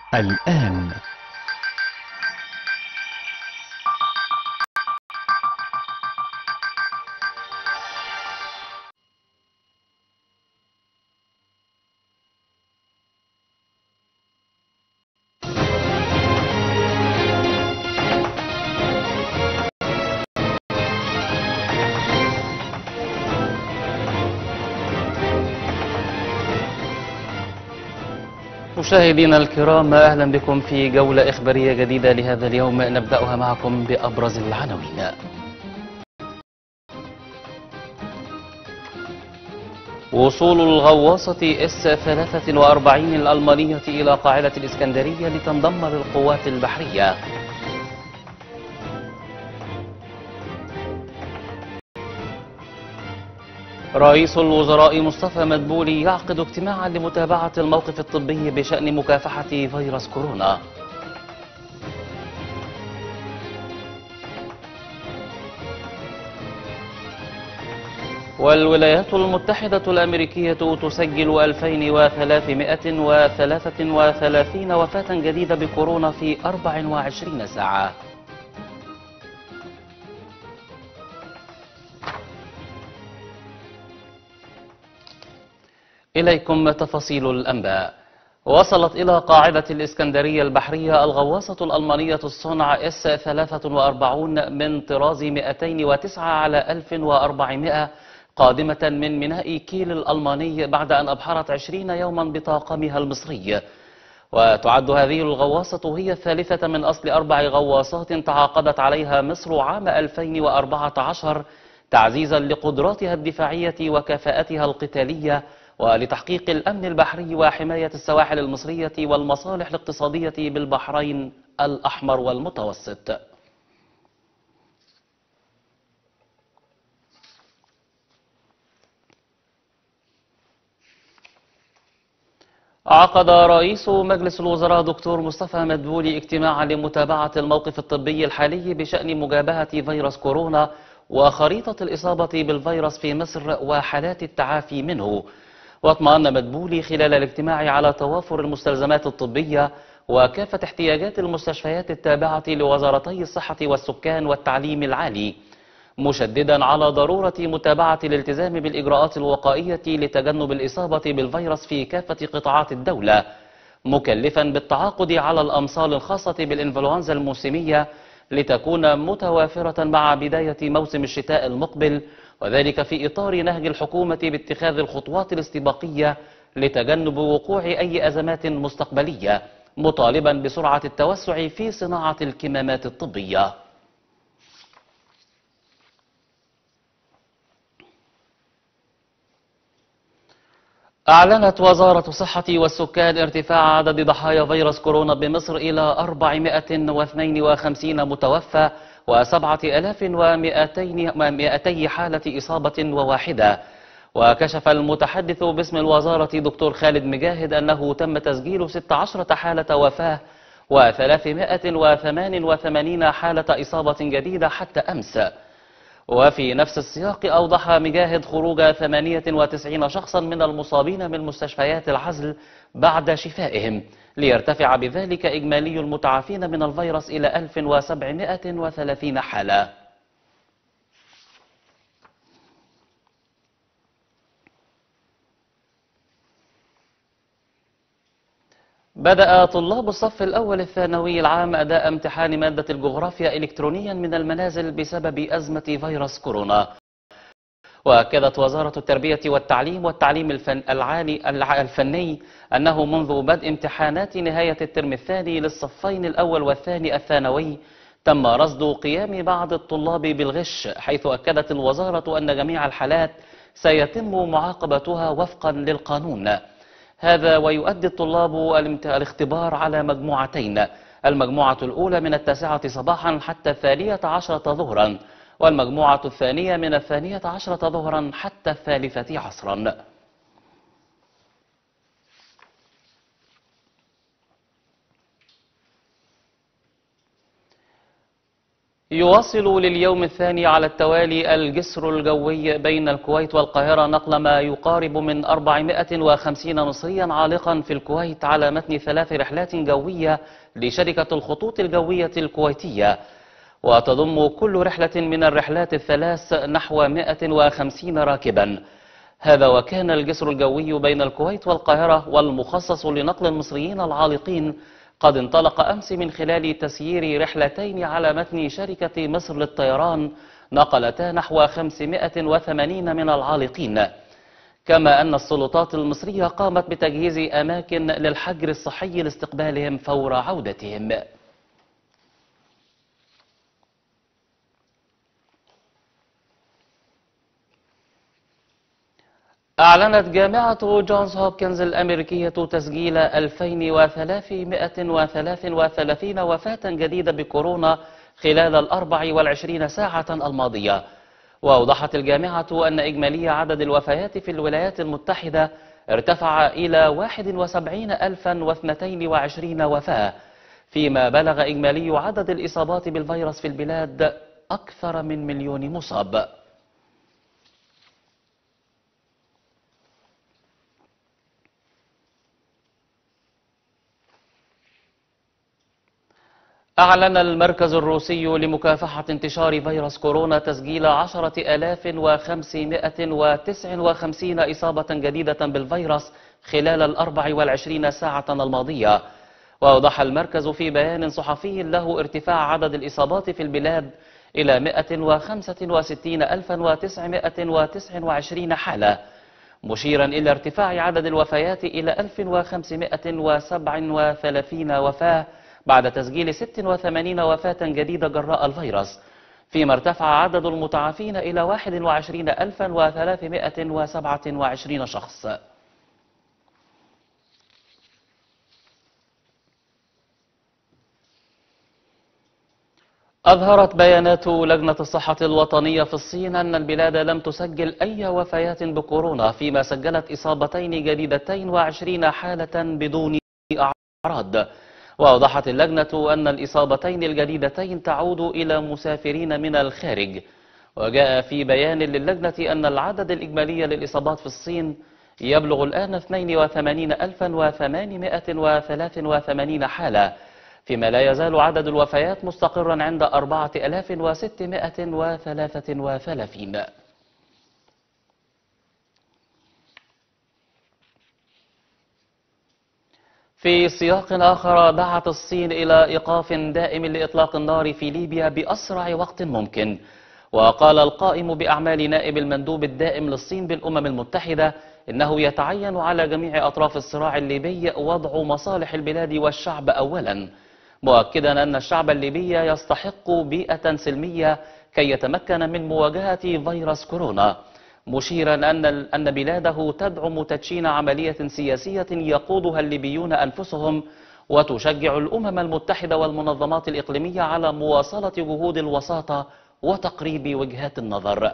الآن مشاهدينا الكرام، أهلا بكم في جولة إخبارية جديدة لهذا اليوم. نبدأها معكم بأبرز العناوين. وصول الغواصة S-43 الألمانية إلى قاعدة الإسكندرية لتنضم للقوات البحرية. رئيس الوزراء مصطفى مدبولي يعقد اجتماعا لمتابعة الموقف الطبي بشأن مكافحة فيروس كورونا. والولايات المتحدة الأمريكية تسجل 2333 وفاة جديدة بكورونا في 24 ساعة. إليكم تفاصيل الأنباء. وصلت إلى قاعدة الإسكندرية البحرية الغواصة الألمانية الصنع S-43 من طراز 209 على 1400 قادمة من ميناء كيل الألماني بعد أن أبحرت 20 يوما بطاقمها المصري. وتعد هذه الغواصة هي الثالثة من أصل 4 غواصات تعاقدت عليها مصر عام 2014 تعزيزا لقدراتها الدفاعية وكفاءتها القتالية ولتحقيق الأمن البحري وحماية السواحل المصرية والمصالح الاقتصادية بالبحرين الأحمر والمتوسط. عقد رئيس مجلس الوزراء دكتور مصطفى مدبولي اجتماعا لمتابعة الموقف الطبي الحالي بشأن مجابهة فيروس كورونا وخريطة الإصابة بالفيروس في مصر وحالات التعافي منه. واطمأن مدبولي خلال الاجتماع على توافر المستلزمات الطبية وكافة احتياجات المستشفيات التابعة لوزارتي الصحة والسكان والتعليم العالي، مشددا على ضرورة متابعة الالتزام بالإجراءات الوقائية لتجنب الإصابة بالفيروس في كافة قطاعات الدولة، مكلفا بالتعاقد على الأمصال الخاصة بالإنفلونزا الموسمية لتكون متوافرة مع بداية موسم الشتاء المقبل، وذلك في إطار نهج الحكومة باتخاذ الخطوات الاستباقية لتجنب وقوع أي أزمات مستقبلية، مطالبا بسرعة التوسع في صناعة الكمامات الطبية. أعلنت وزارة الصحة والسكان ارتفاع عدد ضحايا فيروس كورونا بمصر إلى 452 متوفى و7200 حالة إصابة وواحدة. وكشف المتحدث باسم الوزارة دكتور خالد مجاهد أنه تم تسجيل 16 حالة وفاة و388 حالة إصابة جديدة حتى أمس. وفي نفس السياق أوضح مجاهد خروج 98 شخصا من المصابين من مستشفيات العزل بعد شفائهم، ليرتفع بذلك إجمالي المتعافين من الفيروس إلى 1730 حالة. بدأ طلاب الصف الأول الثانوي العام أداء امتحان مادة الجغرافيا إلكترونيا من المنازل بسبب أزمة فيروس كورونا. وأكدت وزارة التربية والتعليم الفني أنه منذ بدء امتحانات نهاية الترم الثاني للصفين الأول والثاني الثانوي تم رصد قيام بعض الطلاب بالغش، حيث أكدت الوزارة أن جميع الحالات سيتم معاقبتها وفقا للقانون. هذا ويؤدي الطلاب الاختبار على مجموعتين: المجموعة الأولى من 9 صباحا حتى 12 ظهرا، والمجموعة الثانية من 12 ظهرا حتى 3 عصرا. يواصل لليوم الثاني على التوالي الجسر الجوي بين الكويت والقاهرة نقل ما يقارب من 450 مصريا عالقا في الكويت على متن 3 رحلات جوية لشركة الخطوط الجوية الكويتية، وتضم كل رحلة من الرحلات الثلاث نحو 150 راكبا. هذا وكان الجسر الجوي بين الكويت والقاهرة والمخصص لنقل المصريين العالقين قد انطلق أمس من خلال تسيير رحلتين على متن شركة مصر للطيران نقلتا نحو 580 من العالقين، كما أن السلطات المصرية قامت بتجهيز أماكن للحجر الصحي لاستقبالهم فور عودتهم. أعلنت جامعة جونز هوبكنز الأمريكية تسجيل 2333 وفاة جديدة بكورونا خلال 24 ساعة الماضية. وأوضحت الجامعة أن إجمالي عدد الوفيات في الولايات المتحدة ارتفع إلى 71,022 وفاة، فيما بلغ إجمالي عدد الإصابات بالفيروس في البلاد أكثر من 1,000,000 مصاب. أعلن المركز الروسي لمكافحة انتشار فيروس كورونا تسجيل 10,559 إصابة جديدة بالفيروس خلال 24 ساعة الماضية. وأوضح المركز في بيان صحفي له ارتفاع عدد الإصابات في البلاد إلى 165,929 حالة، مشيرا إلى ارتفاع عدد الوفيات إلى 1,537 وفاة بعد تسجيل 86 وفاة جديدة جراء الفيروس، فيما ارتفع عدد المتعافين إلى 21,327 شخص. أظهرت بيانات لجنة الصحة الوطنية في الصين أن البلاد لم تسجل أي وفيات بكورونا، فيما سجلت إصابتين جديدتين و20 حالة بدون أعراض. وأوضحت اللجنة أن الإصابتين الجديدتين تعود إلى مسافرين من الخارج. وجاء في بيان للجنة أن العدد الإجمالي للإصابات في الصين يبلغ الآن 82,883 حالة، فيما لا يزال عدد الوفيات مستقرا عند 4,633. في سياق آخر، دعت الصين إلى إيقاف دائم لإطلاق النار في ليبيا بأسرع وقت ممكن. وقال القائم بأعمال نائب المندوب الدائم للصين بالأمم المتحدة إنه يتعين على جميع أطراف الصراع الليبي وضع مصالح البلاد والشعب أولا، مؤكدا أن الشعب الليبي يستحق بيئة سلمية كي يتمكن من مواجهة فيروس كورونا، مشيرا أن بلاده تدعم تدشين عملية سياسية يقودها الليبيون أنفسهم، وتشجع الأمم المتحدة والمنظمات الإقليمية على مواصلة جهود الوساطة وتقريب وجهات النظر.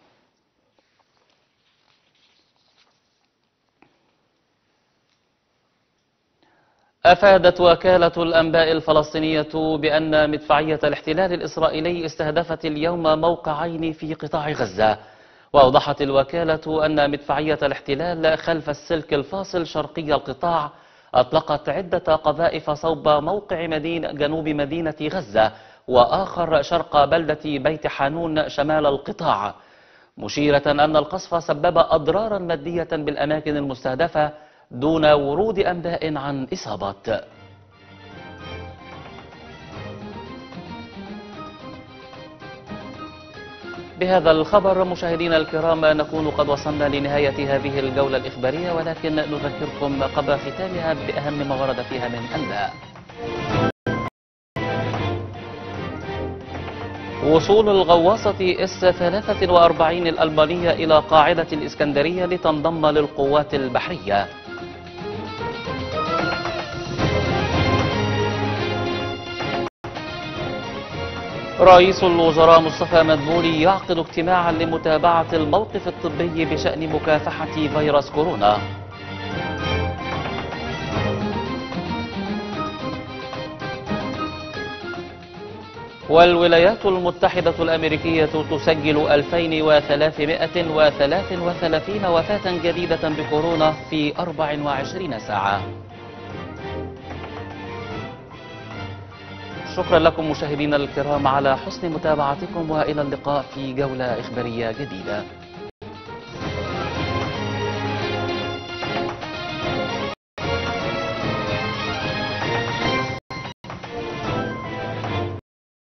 أفادت وكالة الأنباء الفلسطينية بأن مدفعية الاحتلال الإسرائيلي استهدفت اليوم موقعين في قطاع غزة. وأوضحت الوكالة أن مدفعية الاحتلال خلف السلك الفاصل شرقي القطاع أطلقت عدة قذائف صوب موقع جنوب مدينة غزة وآخر شرق بلدة بيت حانون شمال القطاع، مشيرة أن القصف سبب أضرارا مادية بالأماكن المستهدفة دون ورود أنباء عن إصابات. بهذا الخبر مشاهدينا الكرام نكون قد وصلنا لنهاية هذه الجولة الإخبارية، ولكن نذكركم قبل ختامها بأهم ما ورد فيها من أنباء. وصول الغواصة S-43 الألمانية إلى قاعدة الإسكندرية لتنضم للقوات البحرية. رئيس الوزراء مصطفى مدبولي يعقد اجتماعا لمتابعة الموقف الطبي بشأن مكافحة فيروس كورونا. والولايات المتحدة الأمريكية تسجل 2333 وفاة جديدة بكورونا في 24 ساعة. شكرا لكم مشاهدينا الكرام على حسن متابعتكم، وإلى اللقاء في جولة إخبارية جديدة.